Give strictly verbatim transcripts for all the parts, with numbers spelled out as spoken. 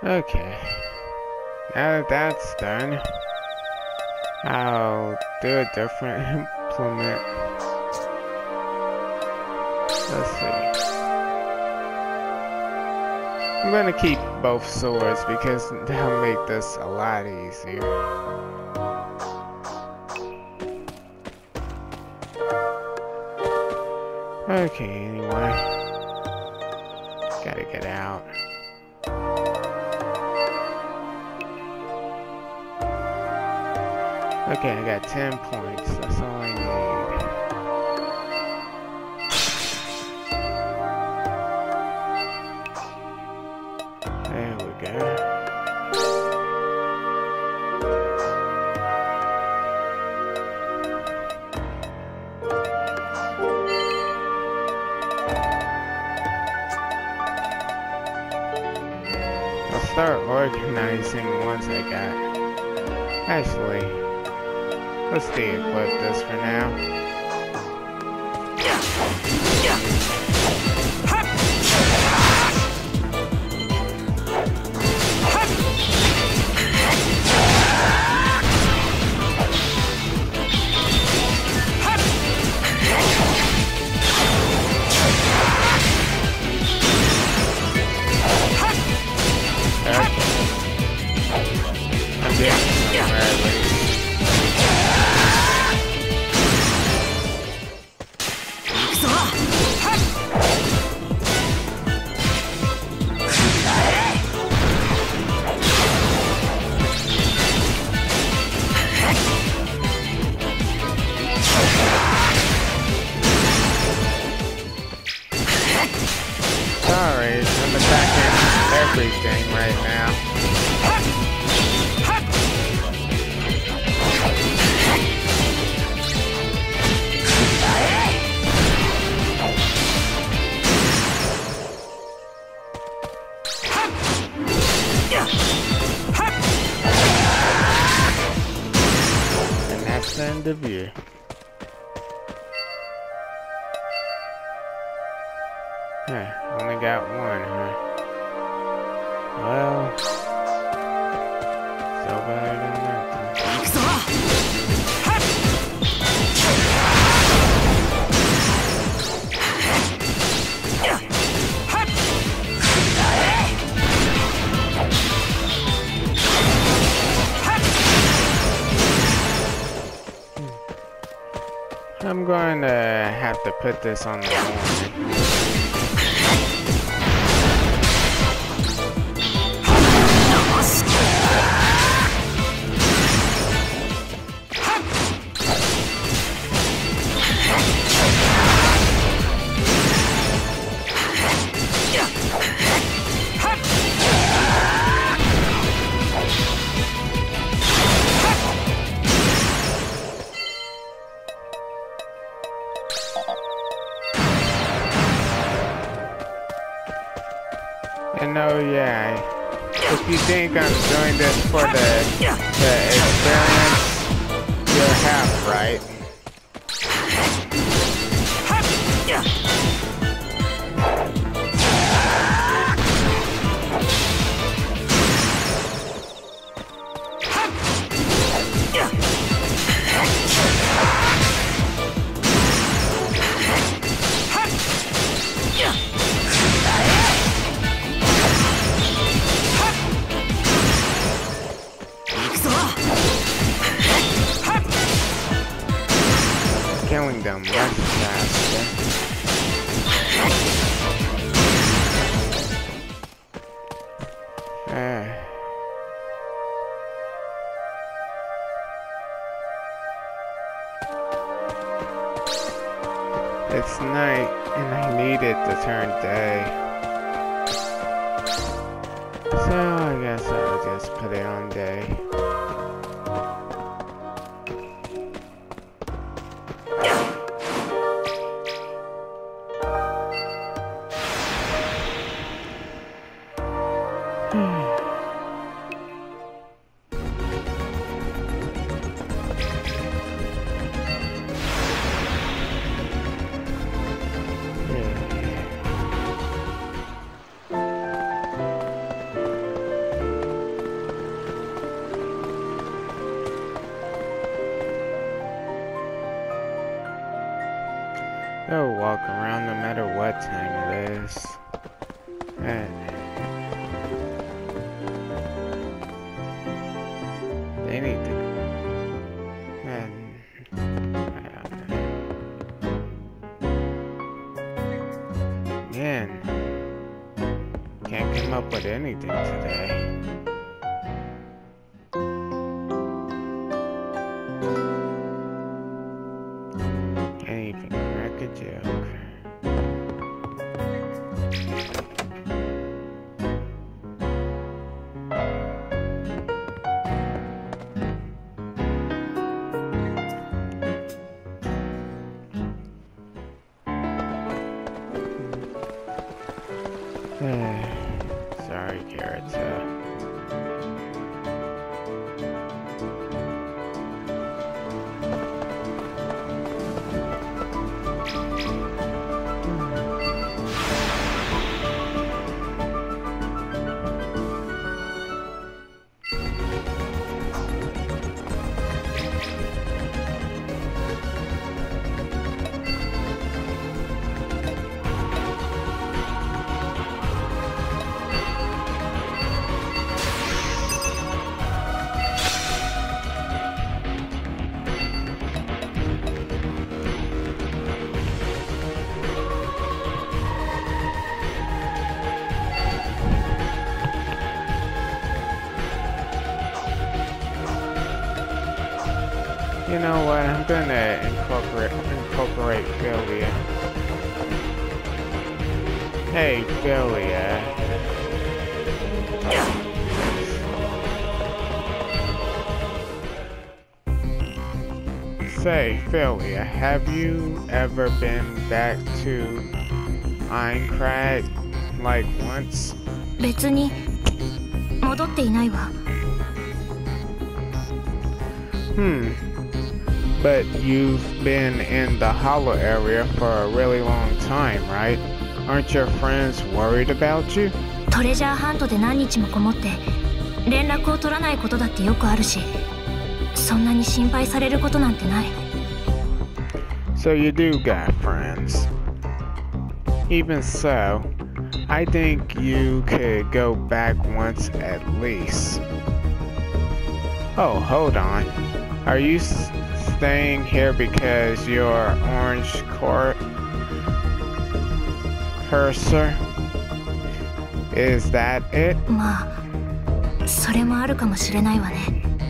Okay. Now that that's done, I'll do a different implement. Let's see. I'm gonna keep both swords because that'll make this a lot easier. Okay, anyway. Gotta get out. Okay, I got ten points. That's all I need. There we go. I'll start organizing once I got. Actually, let's de-equip this for now. I'm getting somewhere at least. Sorry, I'm attacking everything right now. And that's the end of you. Huh, only got one, huh? Well, still better than nothing. I'm going to have to put this on the board. And oh yeah, if you think I'm doing this for the, the experience, you're half right. Killing them much faster. Uh. It's night and I need it to turn day. So I guess I'll just put it on day. They'll walk around no matter what time it is. And they need to. And man, can't come up with anything today. Sorry, Carrots. Uh, You know what? I'm gonna incorporate incorporate Philia. Hey, Philia. Say, Philia, have you ever been back to Aincrad like once? 別に戻っていないわ。 Hmm. But you've been in the Hollow area for a really long time, right? Aren't your friends worried about you? トレジャーハントで何日もこもって連絡を取らないことだってよくあるし、そんなに心配されることなんてない。 So you do got friends. Even so, I think you could go back once at least. Oh, hold on. Are you staying here because your orange cor cursor? Is that it? まあ、それもあるかもしれないわね。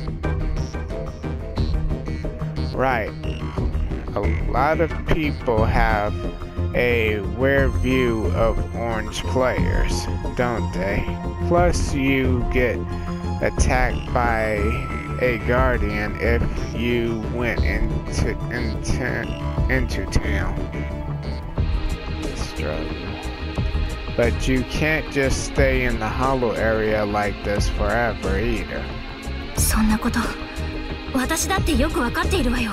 Right. A lot of people have a weird view of orange players, don't they? Plus, you get attacked by a guardian if you went into into into town. Struggle. But you can't just stay in the Hollow area like this forever either. そんなこと、私だってよくわかっているわよ。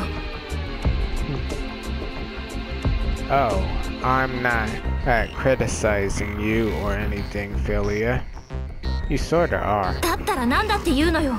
Oh, I'm not uh, criticizing you or anything, Philia. You sorta are. だったらなんだって言うのよ。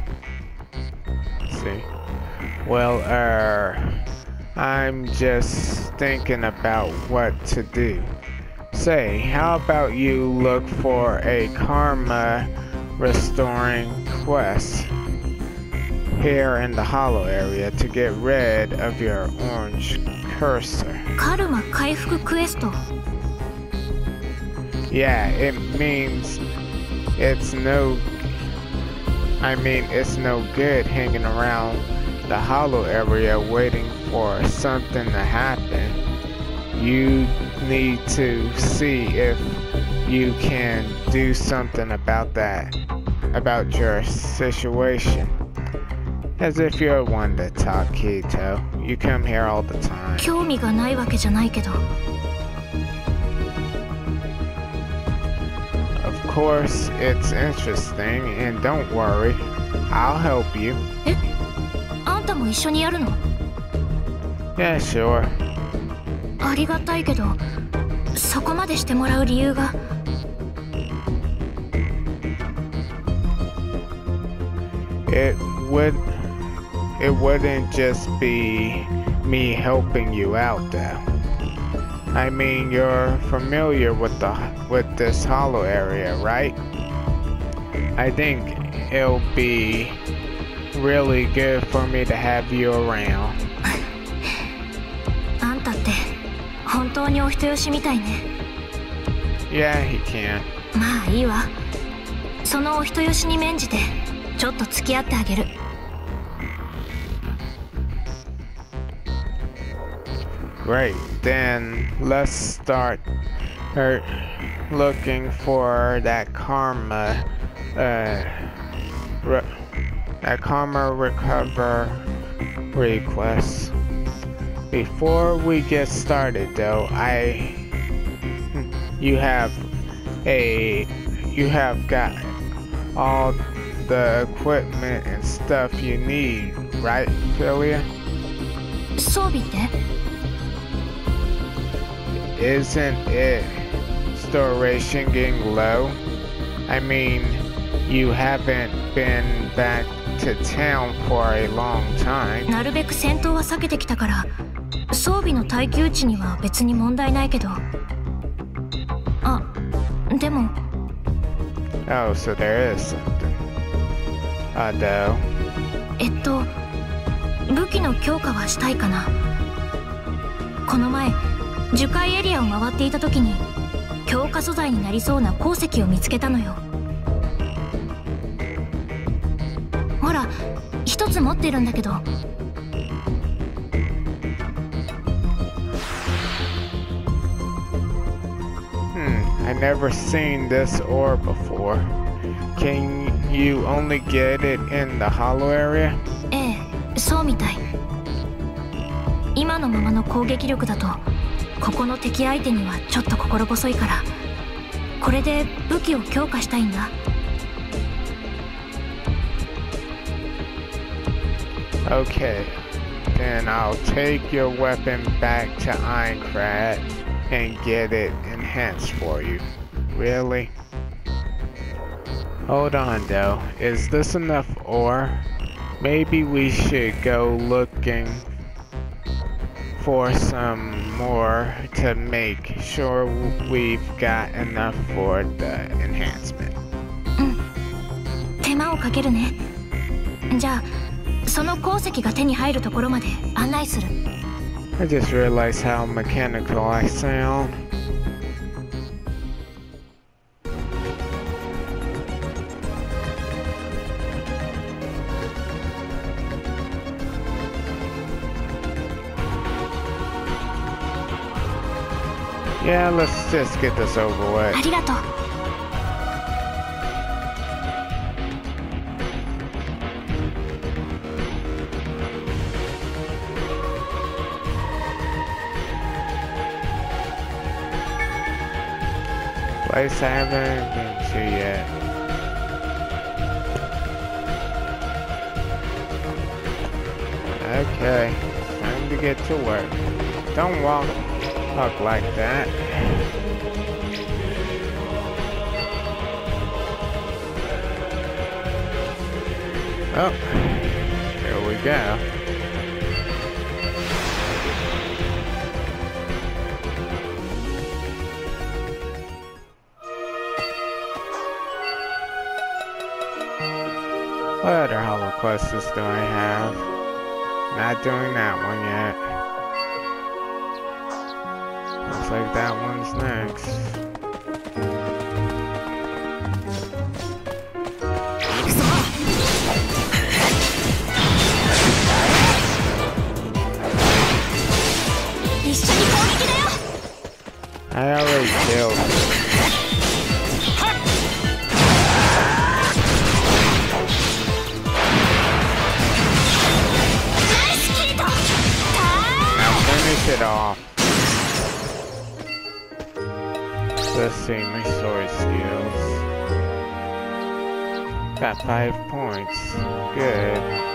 See? Well, er, I'm just thinking about what to do. Say, how about you look for a karma restoring quest here in the Hollow area to get rid of your orange cursor. カルマ回復クエスト。 Yeah, it means it's no I mean it's no good hanging around the Hollow area waiting for something to happen. You need to see if you can do something about that, about your situation. As if you're one to talk, Kito. You come here all the time. 興味がないわけじゃないけど。 Of course, it's interesting, and don't worry, I'll help you. え、あんたも一緒にやるの？ Yeah, sure. ありがたいけど、そこまでしてもらう理由が。 It would, it wouldn't just be me helping you out, though. I mean, you're familiar with the with this hollow area, right? I think it'll be really good for me to have you around. あんたって本当にお人よしみたいね。 Yeah, he can. まあいいわ。そのお人よしに免じてちょっと付き合ってあげる。 Great, then let's start er, looking for that karma, uh, re that karma recover request. Before we get started though, I, you have a, you have got all the equipment and stuff you need, right, Philia? 装備って？ Isn't it storation getting low? I mean, you haven't been back to town for a long time. なるべく戦闘は避けてきたから装備の耐久値には別に問題ないけど。あ、でも。 Oh, so there is something. Uh, though. えっと、武器の強化はしたいかな。この前樹海エリアを回っていた時に強化素材になりそうな鉱石を見つけたのよ。ほら、一つ持ってるんだけど。 Hmm, I never seen this ore before. Can you only get it in the hollow area? ええ、そうみたい。今のままの攻撃力だとここの敵相手にはちょっと心細いから、これで武器を強化したいんだ。 Okay, then I'll take your weapon back to Aincrad and get it enhanced for you. Really? Hold on though, is this enough ore? Maybe we should go looking for some more to make sure we've got enough for the enhancement. うん、手間をかけるね。じゃあその鉱石が手に入るところまで案内する。 I just realized how mechanical I sound. Yeah, let's just get this over with. ありがとう。 Place I haven't been to yet. Okay, time to get to work. Don't walk up like that. Oh, here we go. What other hollow quests do I have? Not doing that one yet. Looks like that one's next. I already killed it. It off. Let's see my sword skills. Got five points. Good.